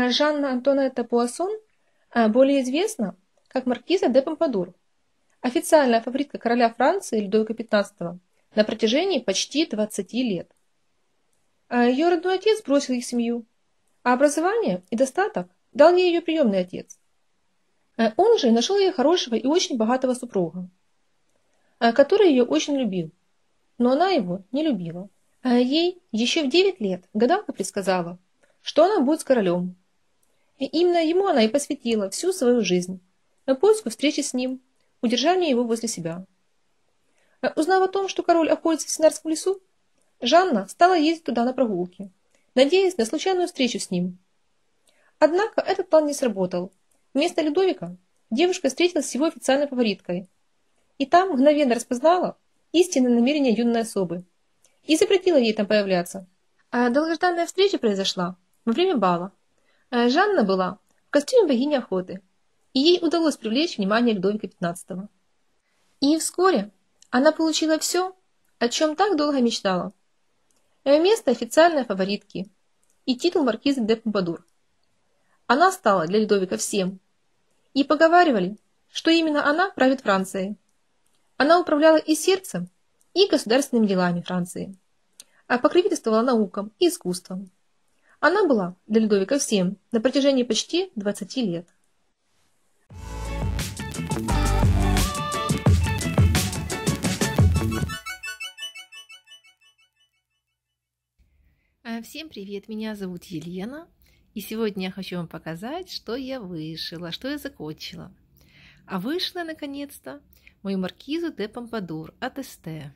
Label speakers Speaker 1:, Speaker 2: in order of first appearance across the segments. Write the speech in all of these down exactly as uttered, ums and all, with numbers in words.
Speaker 1: Жанна Антуанетта Пуассон более известна как маркиза де Помпадур, официальная фаворитка короля Франции Людовика пятнадцатого на протяжении почти двадцати лет. Ее родной отец бросил их семью, а образование и достаток дал ей ее приемный отец. Он же нашел ей хорошего и очень богатого супруга, который ее очень любил, но она его не любила. Ей еще в девять лет гадалка предсказала, что она будет с королем. И именно ему она и посвятила всю свою жизнь, на поиску встречи с ним, удержанию его возле себя. Узнав о том, что король охотится в Сенарском лесу, Жанна стала ездить туда на прогулки, надеясь на случайную встречу с ним. Однако этот план не сработал. Вместо Людовика девушка встретилась с его официальной фавориткой, и там мгновенно распознала истинное намерение юной особы и запретила ей там появляться. А долгожданная встреча произошла во время бала. Жанна была в костюме богини охоты, и ей удалось привлечь внимание Людовика пятнадцатого. И вскоре она получила все, о чем так долго мечтала. Место официальной фаворитки и титул маркизы де Помпадур. Она стала для Людовика всем. И поговаривали, что именно она правит Францией. Она управляла и сердцем, и государственными делами Франции, а покровительствовала наукам и искусствам. Она была для Людовика всем на протяжении почти двадцати лет.
Speaker 2: Всем привет, меня зовут Елена, и сегодня я хочу вам показать, что я вышила, что я закончила. А вышла наконец-то мою маркизу де Помпадур от Эсте.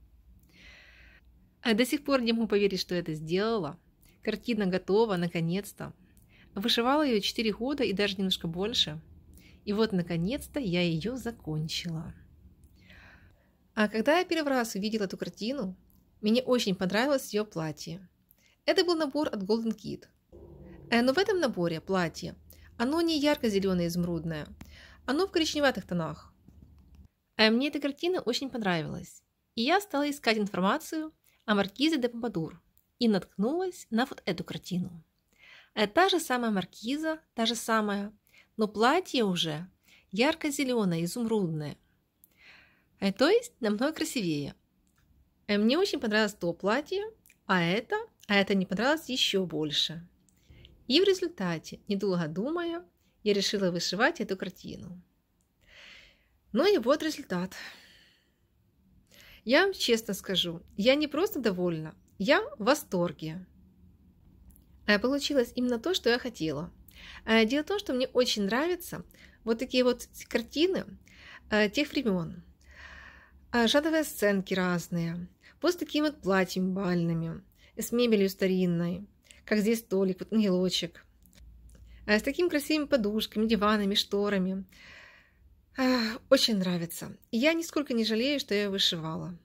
Speaker 2: До сих пор не могу поверить, что это сделала. Картина готова, наконец-то. Вышивала ее четыре года и даже немножко больше. И вот, наконец-то, я ее закончила. А когда я первый раз увидела эту картину, мне очень понравилось ее платье. Это был набор от Golden Kid. Но в этом наборе платье, оно не ярко-зеленое изумрудное, оно в коричневатых тонах. А мне эта картина очень понравилась. И я стала искать информацию о маркизе де Помпадур и наткнулась на вот эту картину. Та же самая маркиза, та же самая, но платье уже ярко-зеленое, изумрудное. То есть намного красивее. Мне очень понравилось то платье, а это, а это не понравилось еще больше. И в результате, недолго думая, я решила вышивать эту картину. Ну и вот результат. Я вам честно скажу, я не просто довольна, я в восторге. Получилось именно то, что я хотела. Дело в том, что мне очень нравятся вот такие вот картины тех времен. Жадовые сценки разные, вот с такими вот платьями бальными, с мебелью старинной, как здесь столик, вот ангелочек, с такими красивыми подушками, диванами, шторами. Очень нравится. И я нисколько не жалею, что я ее вышивала.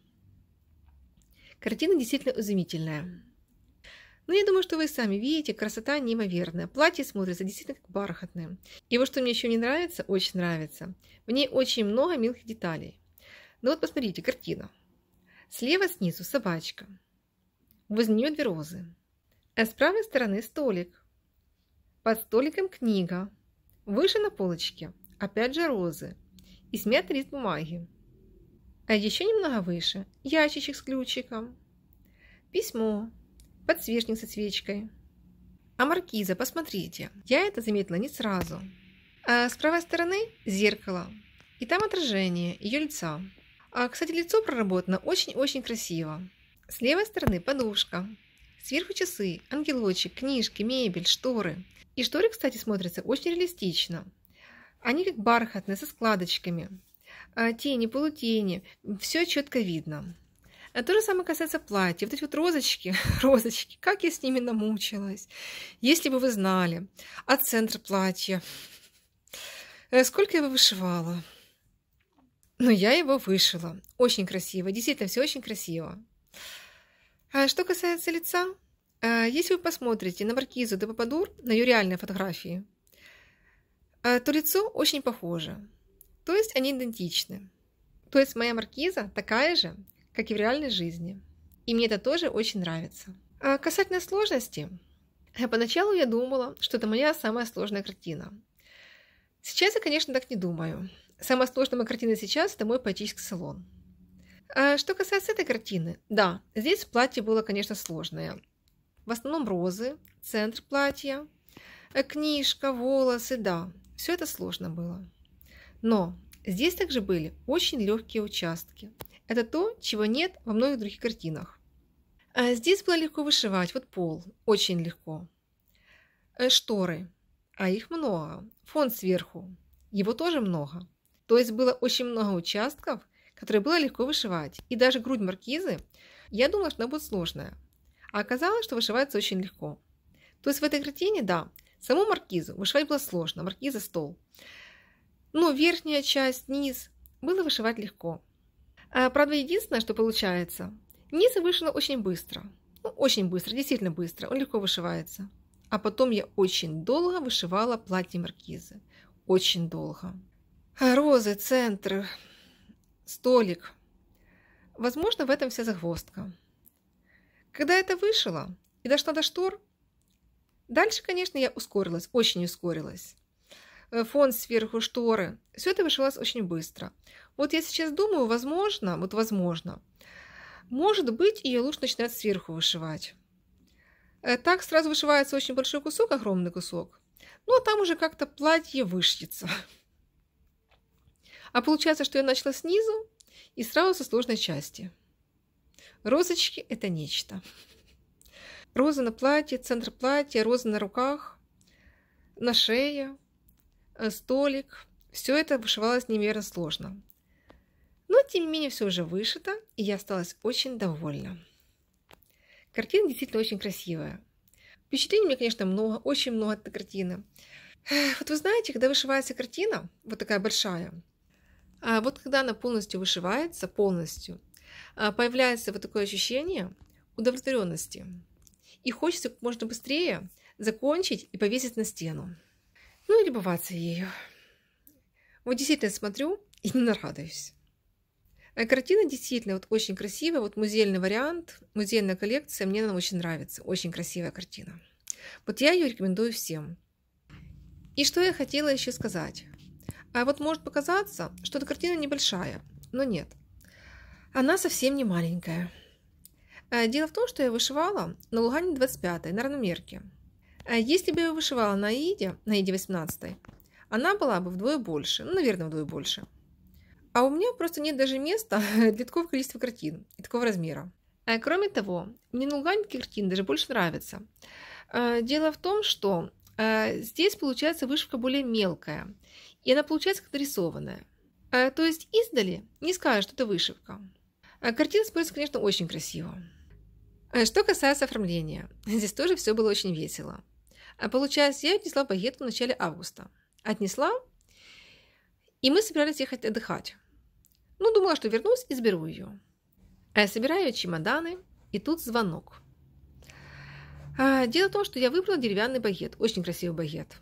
Speaker 2: Картина действительно изумительная. Но я думаю, что вы сами видите, красота неимоверная. Платье смотрится действительно как бархатное. И вот что мне еще не нравится, очень нравится. В ней очень много мелких деталей. Ну вот посмотрите, картина. Слева снизу собачка. Возле нее две розы. А с правой стороны столик. Под столиком книга. Выше на полочке опять же розы. И смятый лист бумаги. А еще немного выше ящичек с ключиком. Письмо. Подсвечник со свечкой. А маркиза, посмотрите, я это заметила не сразу. А с правой стороны зеркало. И там отражение ее лица. А, кстати, лицо проработано очень-очень красиво. С левой стороны подушка. Сверху часы, ангелочек, книжки, мебель, шторы. И шторы, кстати, смотрятся очень реалистично. Они как бархатные, со складочками. А, тени, полутени. Все четко видно. А то же самое касается платья. Вот эти вот розочки, розочки, как я с ними намучилась. Если бы вы знали. А центр платья. Сколько я его вышивала. Но я его вышила. Очень красиво. Действительно, все очень красиво. А что касается лица, если вы посмотрите на маркизу де Помпадур, на ее реальные фотографии, то лицо очень похоже. То есть они идентичны. То есть моя маркиза такая же, как и в реальной жизни. И мне это тоже очень нравится. А касательно сложности, Поначалу я думала, что это моя самая сложная картина. Сейчас я, конечно, так не думаю. Самая сложная моя картина сейчас – это мой поэтический салон. А что касается этой картины, да, здесь платье было, конечно, сложное. В основном розы, центр платья, книжка, волосы, да, все это сложно было. Но здесь также были очень легкие участки. Это то, чего нет во многих других картинах. А здесь было легко вышивать, вот пол, очень легко. Шторы, а их много. Фон сверху, его тоже много. То есть было очень много участков, которые было легко вышивать. И даже грудь маркизы, я думала, что она будет сложная. А оказалось, что вышивается очень легко. То есть в этой картине, да, саму маркизу вышивать было сложно, маркиза стол. Но верхняя часть, низ, было вышивать легко. А, правда, единственное, что получается, низ вышила очень быстро. Ну, очень быстро, действительно быстро, он легко вышивается. А потом я очень долго вышивала платье маркизы. Очень долго. Розы, центр, столик. Возможно, в этом вся загвоздка. Когда это вышила и дошла до штор, дальше, конечно, я ускорилась, очень ускорилась. Фон сверху, шторы. Все это вышивалось очень быстро. Вот я сейчас думаю, возможно, вот возможно, может быть, ее лучше начинать сверху вышивать. Так сразу вышивается очень большой кусок, огромный кусок. Ну, а там уже как-то платье вышьется. А получается, что я начала снизу и сразу со сложной части. Розочки – это нечто. Розы на платье, центр платья, розы на руках, на шее, столик. Все это вышивалось неимоверно сложно. Но, тем не менее, все уже вышито, и я осталась очень довольна. Картина действительно очень красивая. Впечатлений у меня, конечно, много, очень много от этой картины. Вот вы знаете, когда вышивается картина, вот такая большая, а вот когда она полностью вышивается, полностью, появляется вот такое ощущение удовлетворенности. И хочется как можно быстрее закончить и повесить на стену. Ну и любоваться ею. Вот действительно смотрю и не нарадуюсь. Картина действительно вот очень красивая. Вот музейный вариант, музейная коллекция. Мне она очень нравится. Очень красивая картина. Вот я ее рекомендую всем. И что я хотела еще сказать. А вот может показаться, что эта картина небольшая. Но нет. Она совсем не маленькая. Дело в том, что я вышивала на Лугане двадцать пятой, на равномерке. Если бы я вышивала на Аиде, на Аиде восемнадцатой, она была бы вдвое больше. Ну, наверное, вдвое больше. А у меня просто нет даже места для такого количества картин и такого размера. А кроме того, мне на Лугане такие картины даже больше нравятся. Дело в том, что здесь получается вышивка более мелкая. И она получается как нарисованная. То есть издали не скажешь, что это вышивка. Картина смотрится, конечно, очень красиво. Что касается оформления, здесь тоже все было очень весело. Получается, я отнесла багетку в начале августа. Отнесла, и мы собирались ехать отдыхать. Ну, думала, что вернусь и заберу ее. Я собираю чемоданы, и тут звонок. Дело в том, что я выбрала деревянный багет, очень красивый багет.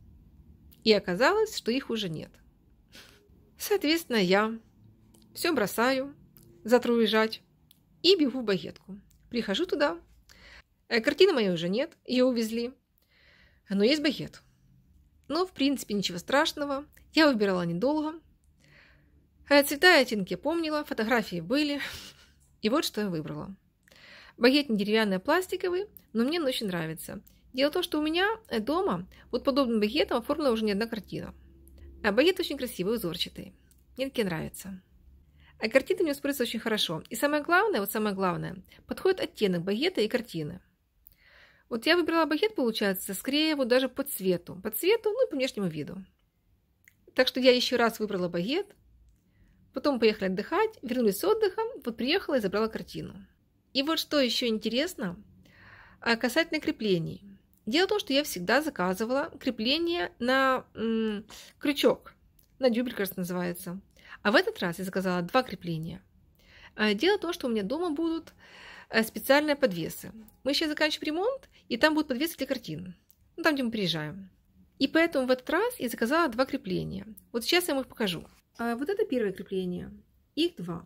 Speaker 2: И оказалось, что их уже нет. Соответственно, я все бросаю, завтра уезжать, и бегу в багетку. Прихожу туда. Картины моей уже нет, ее увезли. Но есть багет. Но, в принципе, ничего страшного. Я выбирала недолго. Цвета и оттенки помнила, фотографии были. И вот что я выбрала. Багет не деревянный, а пластиковый, но мне он очень нравится. Дело в том, что у меня дома вот подобным багетом оформлена уже не одна картина. А багет очень красивый, узорчатый. Мне такие нравятся. А картина мне смотрится очень хорошо. И самое главное, вот самое главное, подходит оттенок багета и картины. Вот я выбрала багет, получается, скорее вот даже по цвету. По цвету, ну и по внешнему виду. Так что я еще раз выбрала багет, потом поехали отдыхать, вернулись с отдыха, вот приехала и забрала картину. И вот что еще интересно, касательно креплений. Дело в том, что я всегда заказывала крепление на м, крючок, на дюбель, кажется, называется. А в этот раз я заказала два крепления. Дело в том, что у меня дома будут специальные подвесы. Мы сейчас заканчиваем ремонт, и там будут подвесы для картин. Ну, там, где мы приезжаем. И поэтому в этот раз я заказала два крепления. Вот сейчас я вам их покажу. Вот это первое крепление. Их два.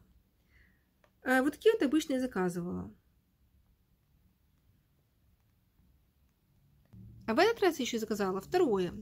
Speaker 2: Вот такие вот обычно я заказывала. А в этот раз я еще заказала второе.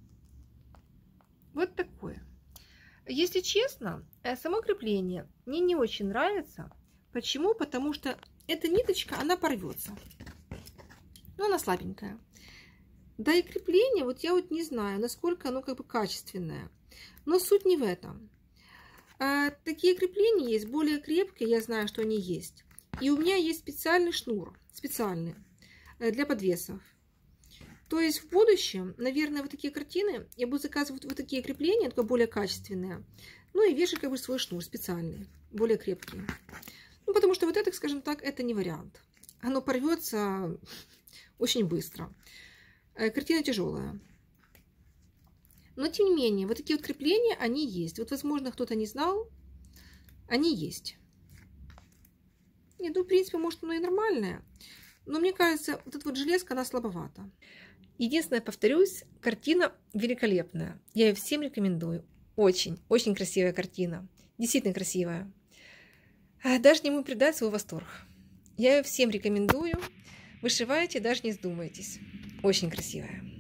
Speaker 2: Вот такое. Если честно, само крепление мне не очень нравится. Почему? Потому что эта ниточка, она порвется. Но она слабенькая. Да и крепление, вот я вот не знаю, насколько оно как бы качественное. Но суть не в этом. А, такие крепления есть более крепкие, я знаю, что они есть. И у меня есть специальный шнур, специальный, для подвесов. То есть в будущем, наверное, вот такие картины я буду заказывать вот такие крепления, только более качественные. Ну и вешать как бы свой шнур специальный, более крепкий. Ну потому что вот это, скажем так, это не вариант. Оно порвется очень быстро. Картина тяжелая. Но тем не менее, вот такие вот крепления, они есть. Вот, возможно, кто-то не знал, они есть. Нет, ну, в принципе, может, оно и нормальное. Но мне кажется, вот эта вот железка, она слабовата. Единственное, повторюсь, картина великолепная. Я ее всем рекомендую. Очень, очень красивая картина. Действительно красивая. Даже не могу передать свой восторг. Я ее всем рекомендую. Вышивайте, даже не вздумайтесь. Очень красивая.